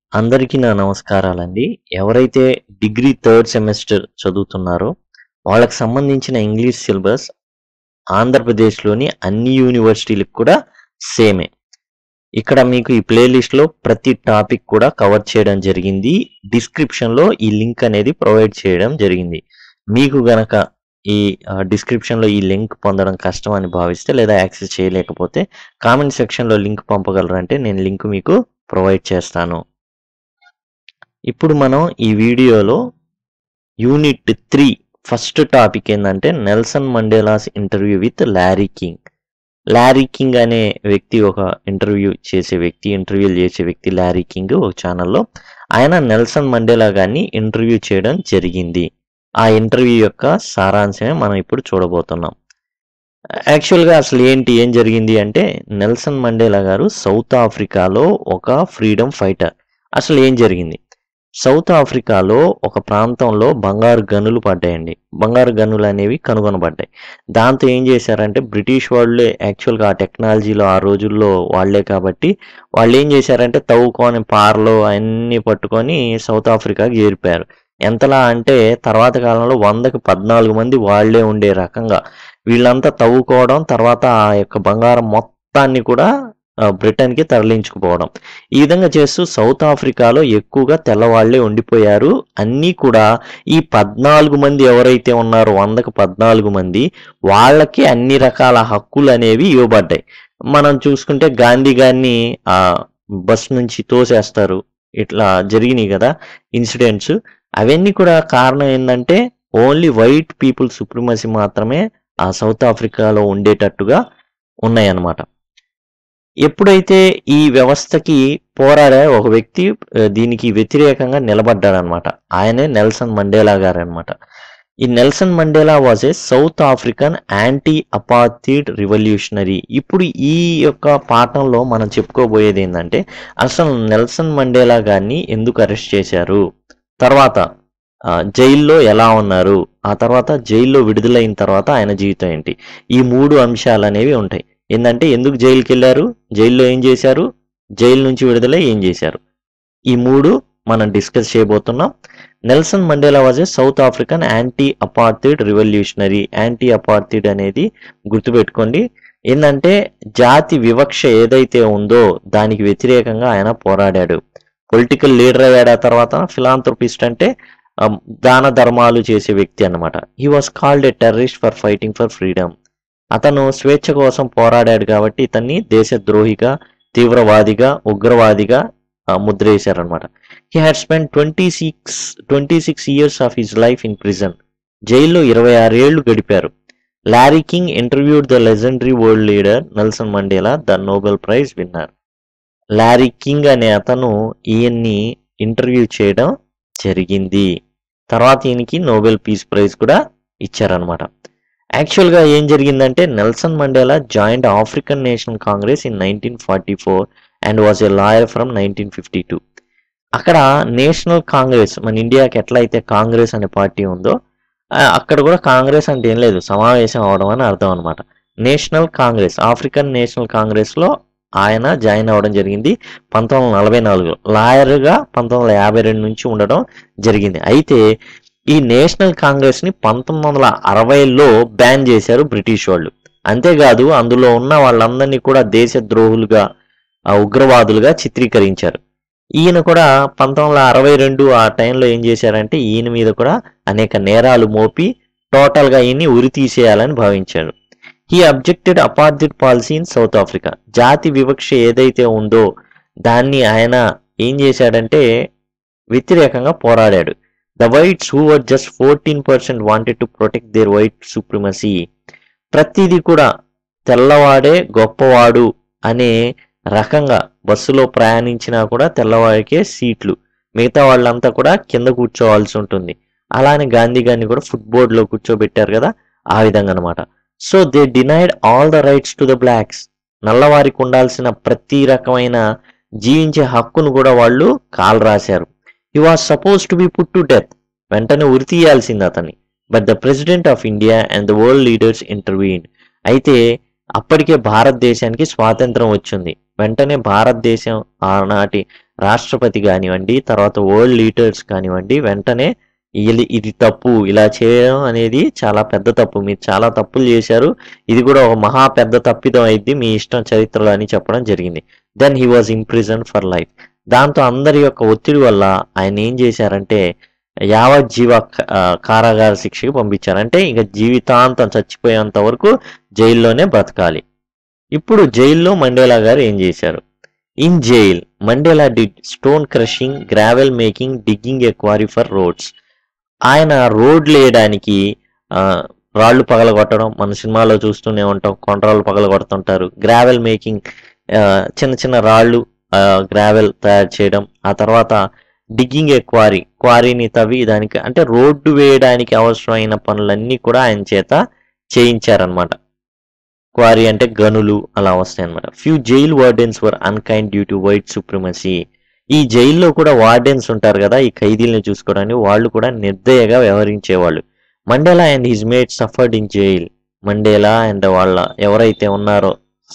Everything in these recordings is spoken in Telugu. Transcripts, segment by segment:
అందరికీ నా నమస్కారాలండి. ఎవరైతే డిగ్రీ థర్డ్ సెమిస్టర్ చదువుతున్నారో వాళ్ళకి సంబంధించిన ఇంగ్లీష్ సిలబస్ ఆంధ్రప్రదేశ్‌లోని అన్ని యూనివర్సిటీలకు కూడా సేమే. ఇక్కడ మీకు ఈ ప్లేలిస్ట్‌లో ప్రతి టాపిక్ కూడా కవర్ చేయడం జరిగింది. డిస్క్రిప్షన్‌లో ఈ లింక్ అనేది ప్రొవైడ్ చేయడం జరిగింది. మీకు గనక ఈ డిస్క్రిప్షన్‌లో ఈ లింక్ పొందడం కష్టం అని భావిస్తే లేదా యాక్సెస్ చేయలేకపోతే కామెంట్ సెక్షన్‌లో లింక్ పంపగలరంటే నేను లింక్ మీకు ప్రొవైడ్ చేస్తాను. ఇప్పుడు మనం ఈ వీడియోలో యూనిట్ 3 ఫస్ట్ టాపిక్ ఏంటంటే Nelson Mandela's interview with Larry King. Larry King అనే వ్యక్తి ఒక ఇంటర్వ్యూలు చేసే వ్యక్తి లారీ కింగ్ ఒక ఛానల్లో ఆయన నెల్సన్ మండేలా గారిని ఇంటర్వ్యూ చేయడం జరిగింది. ఆ ఇంటర్వ్యూ యొక్క సారాంశమే మనం ఇప్పుడు చూడబోతున్నాం. యాక్చువల్గా అసలు ఏం జరిగింది అంటే నెల్సన్ మండేలా గారు సౌత్ ఆఫ్రికాలో ఒక ఫ్రీడమ్ ఫైటర్. అసలు ఏం జరిగింది? సౌత్ ఆఫ్రికాలో ఒక ప్రాంతంలో బంగారు గనులు పడ్డాయండి. బంగారు గనులు అనేవి కనుగొనబడ్డాయి. దాంతో ఏం చేశారంటే బ్రిటిష్ వాళ్ళే యాక్చువల్గా ఆ టెక్నాలజీలో ఆ రోజుల్లో వాళ్లే కాబట్టి వాళ్ళు ఏం చేశారంటే తవ్వుకొని పారలో అన్నీ పట్టుకొని సౌత్ ఆఫ్రికాకి చేరిపోయారు. ఎంతలా అంటే తర్వాత కాలంలో 100కి 14 మంది వాళ్లే ఉండే రకంగా వీళ్ళంతా తవ్వుకోవడం, తర్వాత ఆ యొక్క బంగారం మొత్తాన్ని కూడా బ్రిటన్కి తరలించుకుపోవడం, ఈ విధంగా చేస్తూ సౌత్ ఆఫ్రికాలో ఎక్కువగా తెల్లవాళ్లే ఉండిపోయారు. అన్నీ కూడా ఈ 14 మంది ఎవరైతే ఉన్నారో 100కి 14 మంది వాళ్ళకి అన్ని రకాల హక్కులు అనేవి ఇవ్వబడ్డాయి. మనం చూసుకుంటే గాంధీ గారిని ఆ బస్ నుంచి తోసేస్తారు, ఇట్లా జరిగినాయి కదా ఇన్సిడెంట్స్. అవన్నీ కూడా కారణం ఏంటంటే ఓన్లీ వైట్ పీపుల్ సుప్రీమసీ మాత్రమే ఆ సౌత్ ఆఫ్రికాలో ఉండేటట్టుగా ఉన్నాయన్నమాట. ఎప్పుడైతే ఈ వ్యవస్థకి పోరాడే ఒక వ్యక్తి దీనికి వ్యతిరేకంగా నిలబడ్డాడనమాట, ఆయనే నెల్సన్ మండేలా గారు అనమాట. ఈ Nelson Mandela was a South African anti apartheid revolutionary. ఇప్పుడు ఈ యొక్క పాఠంలో మనం చెప్పుకోబోయేది ఏంటంటే అసలు నెల్సన్ మండేలా గారిని ఎందుకు అరెస్ట్ చేశారు, తర్వాత జైల్లో ఎలా ఉన్నారు, ఆ తర్వాత జైల్లో విడుదలైన తర్వాత ఆయన జీవితం ఏంటి, ఈ 3 అంశాలు అనేవి ఉంటాయి. ఏంటంటే ఎందుకు జైలుకి వెళ్ళారు, జైల్లో ఏం చేశారు, జైలు నుంచి విడుదలై ఏం చేశారు, ఈ 3 మనం డిస్కస్ చేయబోతున్నాం. Nelson Mandela was a South African anti apartheid revolutionary. Anti apartheid అనేది గుర్తుపెట్టుకోండి, ఏంటంటే జాతి వివక్ష ఏదైతే ఉందో దానికి వ్యతిరేకంగా ఆయన పోరాడాడు. పొలిటికల్ లీడర్ అయ్యాడు. ఆ తర్వాత ఫిలాంథ్రోపిస్ట్ అంటే దాన ధర్మాలు చేసే వ్యక్తి అన్నమాట. He was called a terrorist for fighting for freedom. అతను స్వేచ్ఛ కోసం పోరాడాడు కాబట్టి ఇతన్ని దేశద్రోహిగా, తీవ్రవాదిగా, ఉగ్రవాదిగా ముద్ర వేశారనమాట. He had spend 26 years of his life in prison. జైల్లో 26 ఏళ్లు గడిపారు. Larry King interviewed the legendary world leader Nelson Mandela, the Nobel prize winner. Larry King అనే అతను ఈయన్ని ఇంటర్వ్యూ చేయడం జరిగింది. తర్వాత ఈయనకి నోబెల్ పీస్ ప్రైజ్ కూడా ఇచ్చారనమాట. యాక్చువల్గా ఏం జరిగిందంటే Nelson Mandela joined African National Congress in 1944 and was a lawyer from 1952. అక్కడ నేషనల్ కాంగ్రెస్, మన ఇండియాకి ఎట్లా అయితే కాంగ్రెస్ అనే పార్టీ ఉందో అక్కడ కూడా కాంగ్రెస్ అంటే ఏం లేదు, సమావేశం అవడం అని అర్థం అనమాట. నేషనల్ కాంగ్రెస్, ఆఫ్రికన్ నేషనల్ కాంగ్రెస్లో ఆయన జాయిన్ అవ్వడం జరిగింది 1944. లాయర్గా 1952 నుంచి ఉండడం జరిగింది. అయితే ఈ నేషనల్ కాంగ్రెస్ ని 1960లో బ్యాన్ చేశారు బ్రిటిష్ వాళ్ళు. అంతేకాదు అందులో ఉన్న వాళ్ళందరినీ కూడా దేశద్రోహులుగా, ఉగ్రవాదులుగా చిత్రీకరించారు. ఈయన కూడా 1962 ఆ టైంలో ఏం చేశారంటే ఈయన మీద కూడా అనేక నేరాలు మోపి టోటల్గా ఈయన్ని ఉరి తీసేయాలని భావించారు. He objected apartheid policy in South Africa. జాతి వివక్ష ఏదైతే ఉందో దాన్ని ఆయన ఏం చేశాడంటే వ్యతిరేకంగా పోరాడాడు. The whites who were just 14% wanted to protect their white supremacy. ప్రతిదీ కూడా తెల్లవాడే గొప్పవాడు అనే రకంగా బస్సులో ప్రయాణించినా కూడా తెల్లవాడికే సీట్లు, మిగతా వాళ్ళంతా కూడా కింద కూర్చోవాల్సి ఉంటుంది. అలానే గాంధీ గారిని కూడా ఫుట్బోర్డ్లో కూర్చోబెట్టారు కదా, ఆ విధంగా అనమాట. So they denied all the rights to the blacks. నల్లవారికి ఉండాల్సిన ప్రతి రకమైన జీవించే హక్కును కూడా వాళ్ళు కాలు రాశారు. He was supposed to be put to death. వెంటనే ఉరి తీయాల్సింది అతన్ని. But the president of India and the world leaders intervened. అయితే అప్పటికే భారతదేశానికి స్వాతంత్రం వచ్చింది. వెంటనే భారతదేశం ఆనాటి రాష్ట్రపతి కానివ్వండి, తర్వాత వరల్డ్ లీడర్స్ కానివ్వండి, వెంటనే ఇది తప్పు, ఇలా చేయడం అనేది చాలా పెద్ద తప్పు, మీరు చాలా తప్పులు చేశారు, ఇది కూడా ఒక మహా పెద్ద తప్పిదం అయింది మీ ఇష్టం చరిత్రలో అని చెప్పడం జరిగింది. Then he was imprison for life. దాంతో అందరి యొక్క ఒత్తిడి వల్ల ఆయన ఏం చేశారంటే యావజ్జీవ కారాగార శిక్షకి పంపించారు. అంటే ఇక జీవితాంతం చచ్చిపోయేంత వరకు జైల్లోనే బ్రతకాలి. ఇప్పుడు జైల్లో మండేలా గారు ఏం చేశారు? In jail Mandela did stone crushing, gravel making, digging a quarry for roads. ఆయన రోడ్లు వేయడానికి రాళ్ళు పగలగొట్టడం, మన సినిమాలో చూస్తూనే ఉంటాం, కొండరాళ్ళు పగలగొడుతుంటారు. గ్రావెల్ మేకింగ్, చిన్న చిన్న రాళ్ళు గ్రావెల్ తయారు చేయడం. ఆ తర్వాత డిగ్గింగ్ ఏ క్వారీని తవ్వి దానికి అంటే రోడ్డు వేయడానికి అవసరమైన పనులన్నీ కూడా ఆయన చేత చేయించారనమాట. క్వారీ అంటే గనులు అలా వస్తాయి అనమాట. Few jail wardens were unkind due to white supremacy. ఈ జైల్లో కూడా వార్డెన్స్ ఉంటారు కదా, ఈ ఖైదీలను చూసుకోవడానికి, వాళ్ళు కూడా నిర్దయగా వ్యవహరించేవాళ్ళు. Mandela and his mate suffered in jail. Mandela and వాళ్ళ ఎవరైతే ఉన్నారో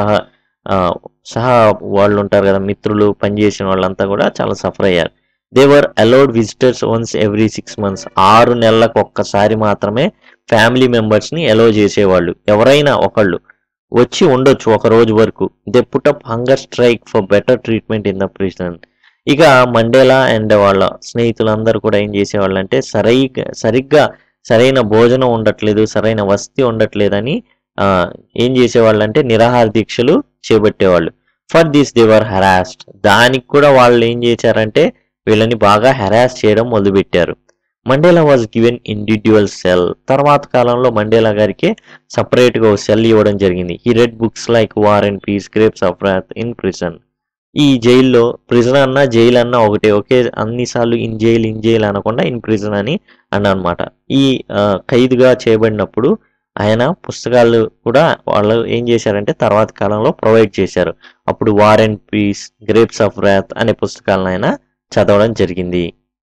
సహా వాళ్ళు ఉంటారు కదా, మిత్రులు, పనిచేసిన వాళ్ళంతా కూడా చాలా సఫర్ అయ్యారు. They were allowed visitors once every 6 months. 6 నెలలకు ఒక్కసారి మాత్రమే ఫ్యామిలీ మెంబర్స్ని అలౌ చేసేవాళ్ళు. ఎవరైనా ఒకళ్ళు వచ్చి ఉండొచ్చు ఒక రోజు వరకు. They put up hunger strike for better treatment in the prison. ఇక మండేలా అండ్ వాళ్ళ స్నేహితులందరూ కూడా ఏం చేసేవాళ్ళు అంటే సరిగ్గా సరైన భోజనం ఉండట్లేదు, సరైన వసతి ఉండట్లేదని ఏం చేసేవాళ్ళు అంటే నిరాహార దీక్షలు చేపట్టేవాళ్ళు. For this they were harassed. దానికి కూడా వాళ్ళు ఏం చేశారంటే వీళ్ళని బాగా హెరాస్ చేయడం మొదలుపెట్టారు. Mandela was given individual cell. తర్వాత కాలంలో మండేలా గారికి సపరేట్గా ఒక సెల్ ఇవ్వడం జరిగింది. He read books like War and Peace, Grapes of Wrath in prison. ఈ జైల్లో ప్రిజన్ అన్నా జైలు అన్నా ఒకటే, ఒకే అన్నిసార్లు ఇన్ జైల్ అనకుండా ఇన్ ప్రిజన్ అని అన్నమాట. ఈ ఖైదుగా చేయబడినప్పుడు ఆయన పుస్తకాలు కూడా వాళ్ళు ఏం చేశారంటే తర్వాత కాలంలో ప్రొవైడ్ చేశారు. అప్పుడు War and Peace, Grapes of Wrath అనే పుస్తకాలను ఆయన చదవడం జరిగింది.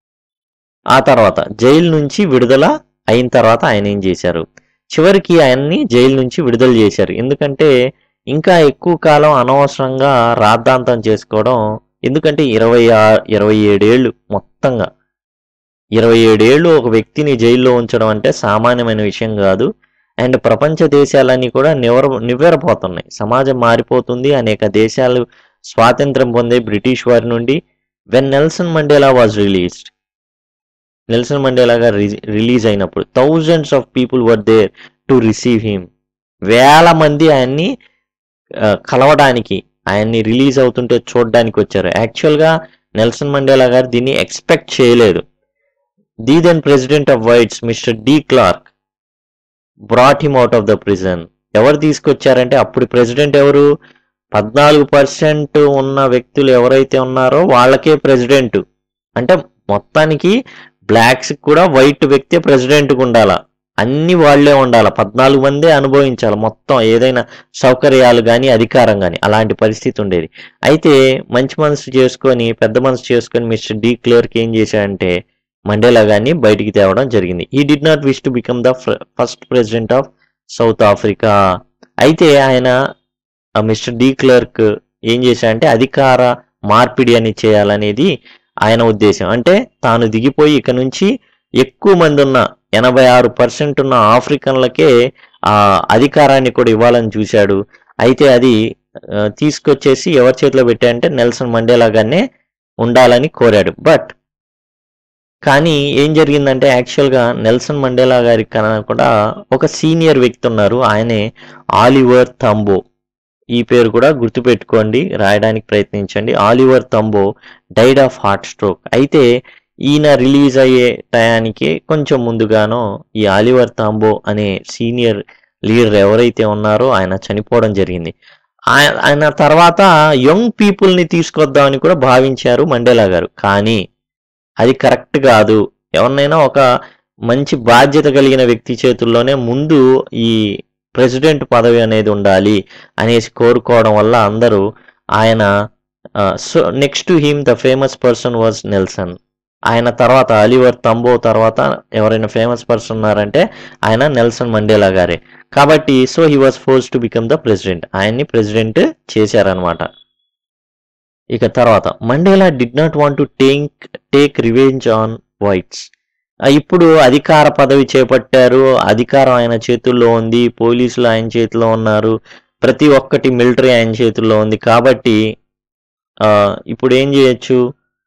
ఆ తర్వాత జైలు నుంచి విడుదల అయిన తర్వాత ఆయన ఏం చేశారు? చివరికి ఆయన్ని జైలు నుంచి విడుదల చేశారు. ఎందుకంటే ఇంకా ఎక్కువ కాలం అనవసరంగా రాద్ధాంతం చేసుకోవడం. ఎందుకంటే 27 ఏళ్ళు మొత్తంగా 27 ఏళ్ళు ఒక వ్యక్తిని జైల్లో ఉంచడం అంటే సామాన్యమైన విషయం కాదు. అండ్ ప్రపంచ దేశాలన్నీ కూడా నివ్వెరపోతున్నాయి. సమాజం మారిపోతుంది. అనేక దేశాలు స్వాతంత్రం పొందే బ్రిటిష్ వారి నుండి. When Nelson Mandela was released, Nelson Mandela గారు రిలీజ్ అయినప్పుడు thousands of people were there to receive him. వేల మంది ఆయన్ని కలవడానికి, ఆయన్ని రిలీజ్ అవుతుంటే చూడడానికి వచ్చారు. యాక్చువల్గా నెల్సన్ మండేలా గారు దీన్ని ఎక్స్పెక్ట్ చేయలేదు. The then president of whites Mister de Klerk brought him out of the prison. ఎవరు తీసుకొచ్చారంటే అప్పుడు ప్రెసిడెంట్ ఎవరు? 14% ఉన్న వ్యక్తులు ఎవరైతే ఉన్నారో వాళ్ళకే ప్రెసిడెంట్. అంటే మొత్తానికి బ్లాక్స్ కూడా వైట్ వ్యక్తి ప్రెసిడెంట్గా ఉండాలా, అన్ని వాళ్లే ఉండాలి, 14 మందే అనుభవించాలి మొత్తం ఏదైనా సౌకర్యాలు కానీ అధికారం కానీ. అలాంటి పరిస్థితి ఉండేది. అయితే మంచి మనసు చేసుకొని, పెద్ద మనసు చేసుకొని మిస్టర్ డి క్లర్క్ ఏం చేశాడంటే మండేలా గారిని బయటికి తేవడం జరిగింది. He did not wish to become the first president of South Africa. అయితే ఆయన మిస్టర్ డి క్లర్క్ ఏం చేశాడంటే అధికార మార్పిడి అని చేయాలనేది ఆయన ఉద్దేశం. అంటే తాను దిగిపోయి ఇక నుంచి ఎక్కువ మంది ఉన్న 86% ఉన్న ఆఫ్రికన్లకే ఆ అధికారాన్ని కూడా ఇవ్వాలని చూశాడు. అయితే అది తీసుకొచ్చేసి ఎవరి చేతిలో పెట్టాడంటే నెల్సన్ మండేలా గారినే ఉండాలని కోరాడు. బట్ కానీ ఏం జరిగిందంటే యాక్చువల్గా నెల్సన్ మండేలా గారి కన్నా కూడా ఒక సీనియర్ వ్యక్తి ఉన్నారు. ఆయనే ఆలివర్ తంబో. ఈ పేరు కూడా గుర్తుపెట్టుకోండి, రాయడానికి ప్రయత్నించండి. Oliver Tambo died of heart stroke. అయితే ఈయన రిలీజ్ అయ్యే టయానికి కొంచెం ముందుగానో ఈ ఆలివర్ తంబో అనే సీనియర్ లీడర్ ఎవరైతే ఉన్నారో ఆయన చనిపోవడం జరిగింది. ఆయన తర్వాత యంగ్ పీపుల్ని తీసుకొద్దామని కూడా భావించారు మండేలా గారు. కానీ అది కరెక్ట్ కాదు. ఎవరినైనా ఒక మంచి బాధ్యత కలిగిన వ్యక్తి చేతుల్లోనే ముందు ఈ ప్రెసిడెంట్ పదవి అనేది ఉండాలి అనేసి కోరుకోవడం వల్ల అందరూ ఆయన so next to him the famous person was Nelson. ఆయన తర్వాత ఆలివర్ తంబో తర్వాత ఎవరైనా ఫేమస్ పర్సన్ ఉన్నారంటే ఆయన నెల్సన్ మండేలా గారే. కాబట్టి so he was forced to become the president. ఆయన్ని ప్రెసిడెంట్ చేశారనమాట. ఇక తర్వాత Mandela did not want to take revenge on whites. ఇప్పుడు అధికార పదవి చేపట్టారు, అధికారం ఆయన చేతుల్లో ఉంది, పోలీసులు ఆయన చేతిలో ఉన్నారు, ప్రతి ఒక్కటి మిలిటరీ ఆయన చేతుల్లో ఉంది. కాబట్టి ఇప్పుడు ఏం చేయొచ్చు,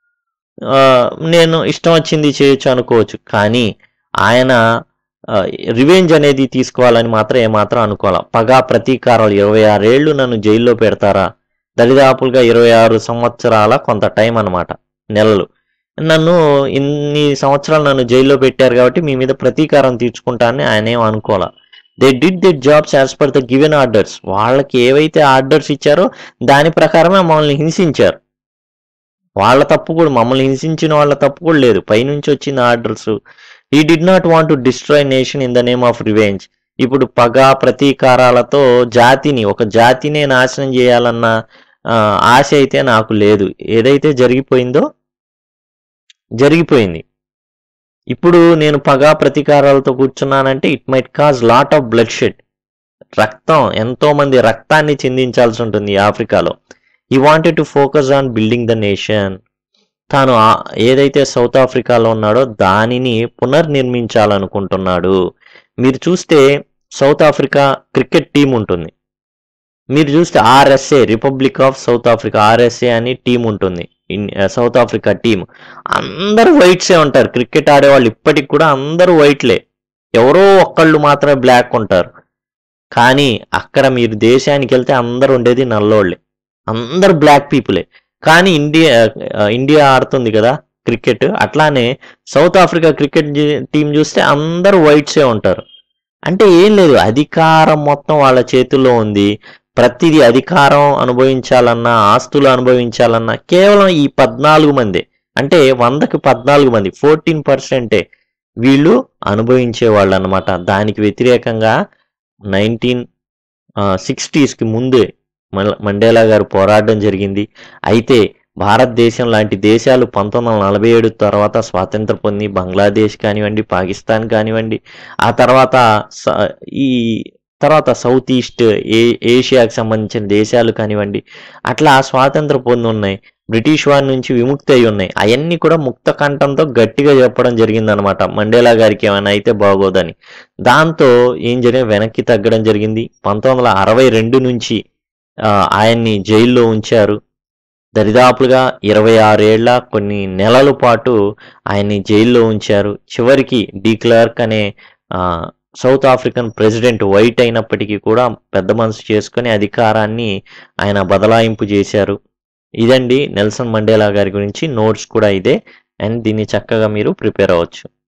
నేను ఇష్టం వచ్చింది చేయొచ్చు అనుకోవచ్చు. కానీ ఆయన రివెంజ్ అనేది తీసుకోవాలని మాత్రం ఏమాత్రం అనుకోవాలి. పగా ప్రతీకారాలు 26 ఏళ్ళు నన్ను జైల్లో పెడతారా, దరిదాపులుగా 26 సంవత్సరాల కొంత టైం అన్నమాట, నెలలు. నన్ను ఇన్ని సంవత్సరాలు నన్ను జైల్లో పెట్టారు కాబట్టి మీ మీద ప్రతీకారం తీర్చుకుంటానని ఆయన ఏం అనుకోవాలా. They did the jobs as per the given orders. వాళ్ళకి ఏవైతే ఆర్డర్స్ ఇచ్చారో దాని ప్రకారమే మమ్మల్ని హింసించారు. వాళ్ళ తప్పు కూడా, మమ్మల్ని హింసించిన వాళ్ళ తప్పు కూడా లేదు, పైనుంచి వచ్చిన orders. He did not want to destroy nation in the name of revenge. ఇప్పుడు పగ ప్రతీకారాలతో ఒక జాతినే నాశనం చేయాలన్న ఆశ అయితే నాకు లేదు. ఏదైతే జరిగిపోయిందో జరిగిపోయింది. ఇప్పుడు నేను పగా ప్రతీకారాలతో కూర్చున్నానంటే it might cause lot of bloodshed. ఎంతో మంది రక్తాన్ని చిందించాల్సి ఉంటుంది ఆఫ్రికాలో. He wanted to focus on building the nation. తాను ఏదైతే సౌత్ ఆఫ్రికాలో ఉన్నాడో దానిని పునర్నిర్మించాలనుకుంటున్నాడు. మీరు చూస్తే సౌత్ ఆఫ్రికా క్రికెట్ టీం ఉంటుంది, మీరు చూస్తే RSA, Republic of South Africa, RSA అని టీం ఉంటుంది, సౌత్ ఆఫ్రికా టీం. అందరూ వైట్సే ఉంటారు, క్రికెట్ ఆడేవాళ్ళు ఇప్పటికి కూడా అందరూ వైట్లే, ఎవరో ఒక్కళ్ళు మాత్రమే బ్లాక్ ఉంటారు. కానీ అక్కడ మీరు దేశానికి వెళ్తే అందరూ ఉండేది నల్లోళ్ళే, అందరు బ్లాక్ పీపులే. కానీ ఇండియా ఆడుతుంది కదా క్రికెట్, అట్లానే సౌత్ ఆఫ్రికా క్రికెట్ టీం చూస్తే అందరూ వైట్సే ఉంటారు. అంటే ఏం లేదు, అధికారం మొత్తం వాళ్ళ చేతుల్లో ఉంది. ప్రతిదీ అధికారం అనుభవించాలన్నా, ఆస్తులు అనుభవించాలన్నా కేవలం ఈ 14 మంది, అంటే 100కి 14 మంది, 14% వీళ్ళు అనుభవించే వాళ్ళు అన్నమాట. దానికి వ్యతిరేకంగా 1960కి ముందే మండేలా గారు పోరాడడం జరిగింది. అయితే భారతదేశం లాంటి దేశాలు 1947 తర్వాత స్వాతంత్రం పొంది, బంగ్లాదేశ్ కానివ్వండి, పాకిస్తాన్ కానివ్వండి, ఆ తర్వాత సౌత్ ఈస్ట్ ఏషియాకి సంబంధించిన దేశాలు కానివ్వండి, అట్లా స్వాతంత్రం పొంది ఉన్నాయి, బ్రిటిష్ వారి నుంచి విముక్తి అయి ఉన్నాయి. అవన్నీ కూడా ముక్త కంఠంతో గట్టిగా చెప్పడం జరిగిందనమాట, మండేలా గారికి ఏమైనా అయితే బాగోదని. దాంతో ఏం వెనక్కి తగ్గడం జరిగింది. 1962 నుంచి ఆయన్ని జైల్లో ఉంచారు. దరిదాపులుగా 26 ఏళ్ల కొన్ని నెలల పాటు ఆయన్ని జైల్లో ఉంచారు. చివరికి డీక్లర్క్ అనే సౌత్ ఆఫ్రికన్ ప్రెసిడెంట్ వైట్ అయినప్పటికీ కూడా పెద్ద మనసు చేసుకుని అధికారాన్ని ఆయన బదలాయింపు చేశారు. ఇదండి నెల్సన్ మండేలా గారి గురించి. నోట్స్ కూడా ఇదే, అండ్ దీన్ని చక్కగా మీరు ప్రిపేర్ అవ్వచ్చు.